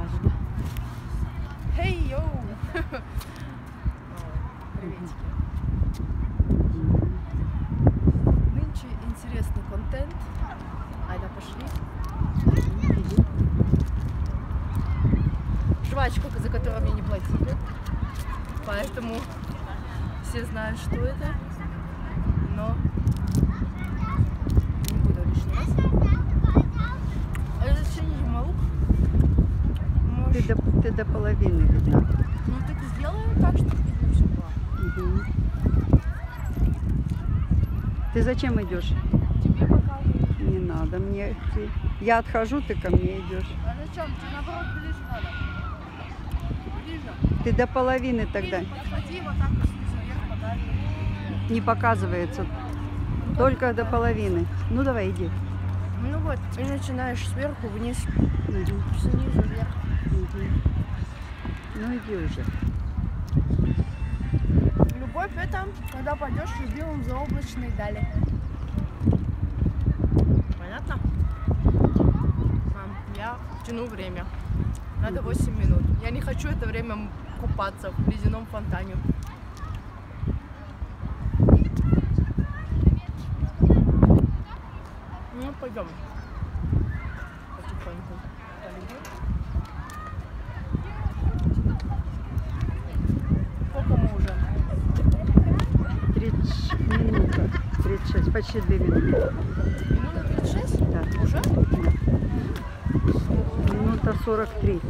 одежда. Хей, йоу! Приветики. Нынче интересный контент. Айда, пошли. Жвачку, за которую мне не платили. Поэтому все знают, что это. Но не буду лишний раз. Разрешение не могу. Ты до половины видна. Ну так сделаю так, чтобы видно все было. Угу. Ты зачем идешь? Тебе показываю. Не надо мне идти. Я отхожу, ты ко мне идешь. А зачем? Тебе наоборот ближе надо. Ближе. Ты до половины тогда. Подхвати вот так вот снизу вверх, показывай. Не показывается. Только до половины. Ну давай, иди. Ну вот, и начинаешь сверху вниз, Угу. снизу вверх. Угу. Ну иди уже. Любовь это, когда пойдешь в любимом заоблачной дали. Понятно? Мам, я тяну время. Надо 8 минут. Я не хочу это время купаться в ледяном фонтане. Ну, пойдем. Потихоньку. Сколько мы уже? 30 минут. 36, почти 2 минуты. Минута 36? Да. Уже? Да. Минута 43.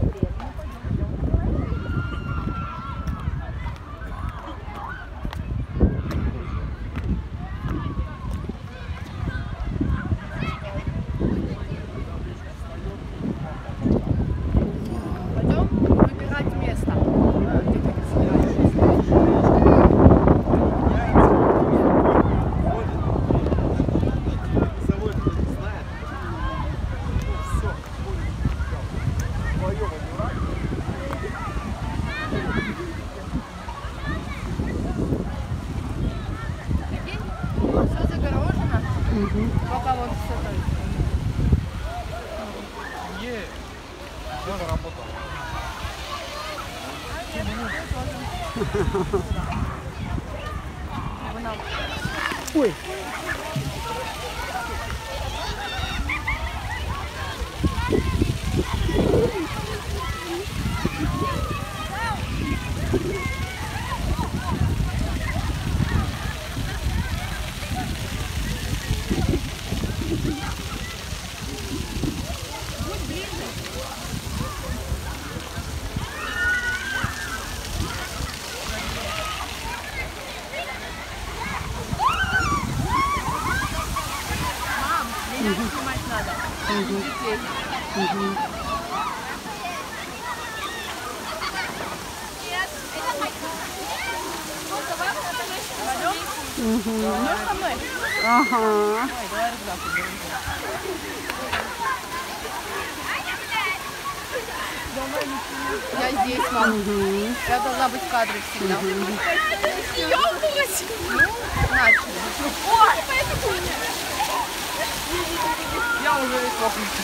Пойдем выбирать место. Где ты собираешься? Прикинь, все загорожено, пока вон все только. Тоже работал. Ой. Мам, меня снимать надо. Детей. Пойдем? Идешь со мной? Ага. Ой, давай рюкзак уберем. Я здесь, мам. Я должна быть в кадре всегда. Съебалась! Ну, начали. Я уже весь лопнулся.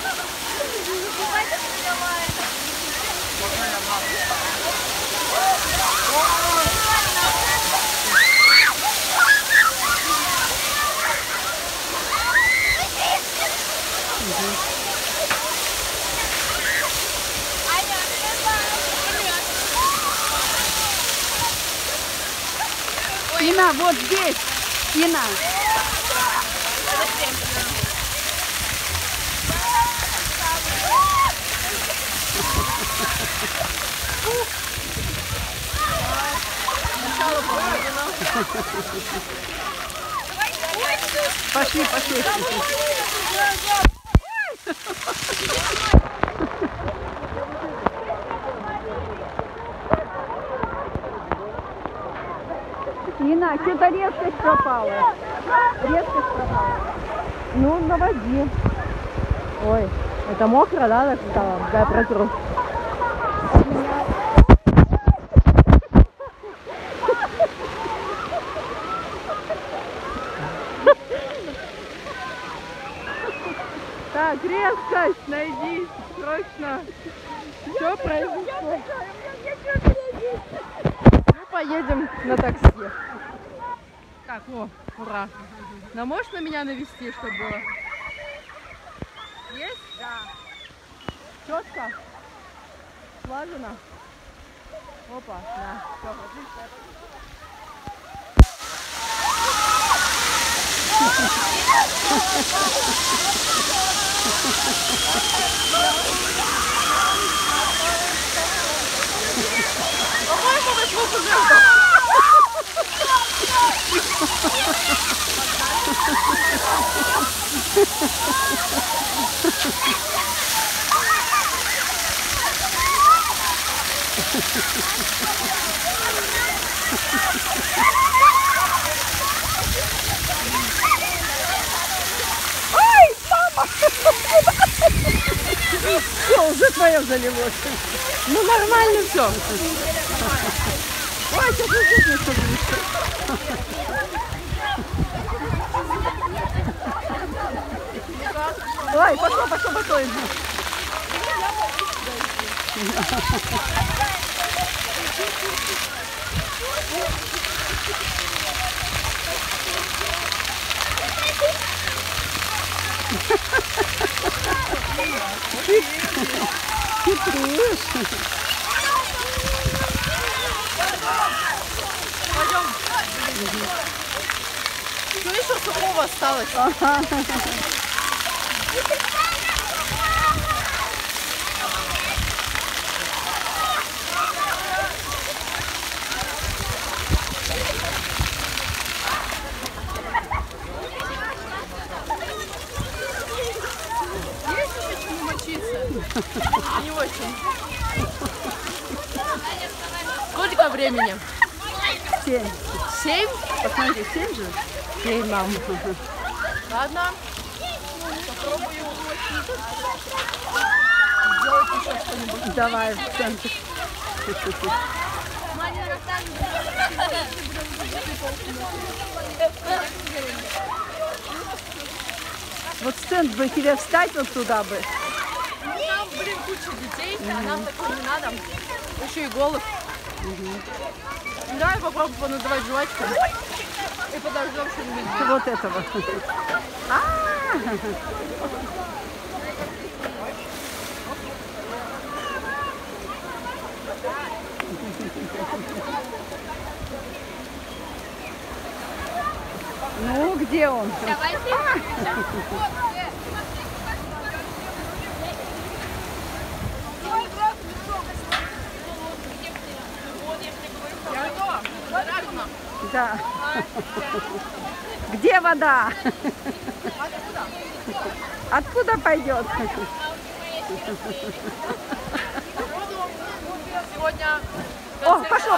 Ина, вот здесь. Ина. Сначала помогу. Пошли, пошли. Ина, что-то резкость пропала. Резкость пропала. Ну, наводи. Ой, это мокро, да, так стало? Да, я протру. Так, резкость найди. срочно. Что произошло? Мы поедем на такси. Так, о, ура. Но можешь на меня навести, чтобы было? Есть? Да. Четко? Слажено? Опа, да. Все, отлично. По-моему, вы звук уже. Ай, мама! Все, уже твое залилось. Ну нормально все. Ой, сейчас не что Ой, пошло. Хитришь. Пойдем. Ну еще сухого осталось. Есть еще чему мочиться? Не очень. Сколько времени? 7. 7? Посмотри, 7 же? 7, мам. Ладно. Попробую сделать еще что-нибудь. Давай в центр. Вот стенд бы тебе встать вот туда бы. Там, блин, куча детей, а нам такое не надо. Еще и голых. Давай попробуем понадавать жвачками. И подождем что-нибудь. Вот этого. Ну, где он? Я готова. Правильно. Да. Где вода? Откуда? Откуда пойдет? Сегодня... О, пошло.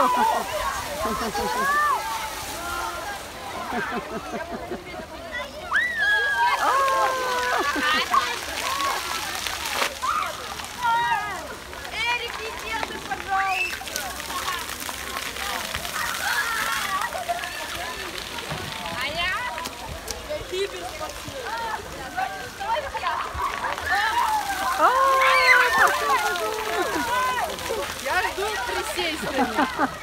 Эрик, иди, ты, пожалуйста. А я? Я жду присесть.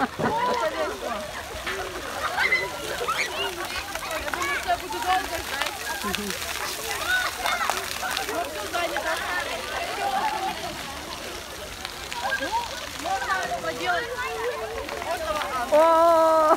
Я думаю, что я буду долго ждать. Ну, все занято. Ну, можно поделать. О!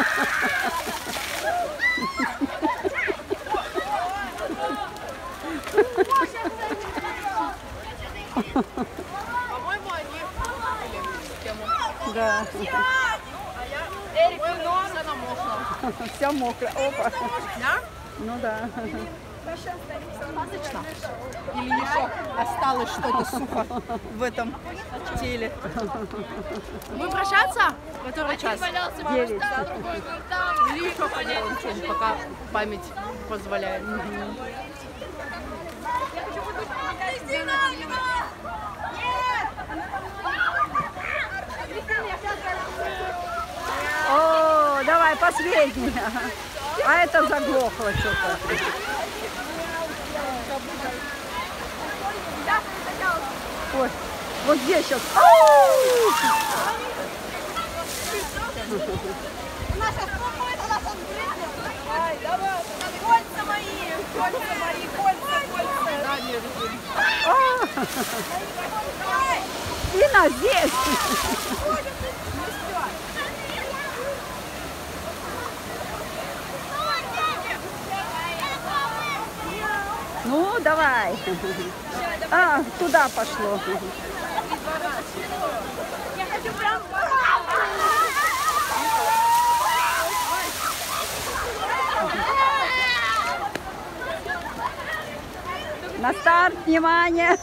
По-моему, они были тему. Да. Эрик, все намокло. Все мокро. Опа. Да? Ну да. Достаточно? Или еще осталось что-то сухо в этом теле? Будем прощаться? Который час? 9. Или еще поделаем что-нибудь, пока память позволяет. О, давай, последний. А это заглохло что-то. Ой, вот здесь сейчас. Ай, давай. Кольца мои, кольца. Да, нет, Инна, здесь. Ну, давай. А, туда пошло. Я хочу прям... На старт, внимание.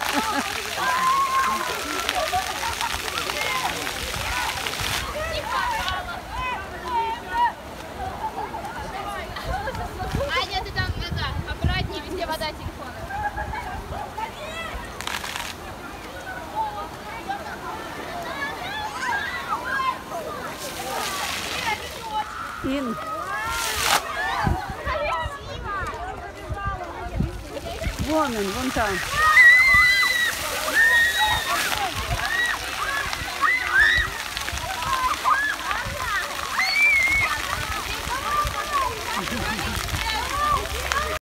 Аня, ты там это, аккуратнее, везде вода, телефона. Ин. Вон он, вон там.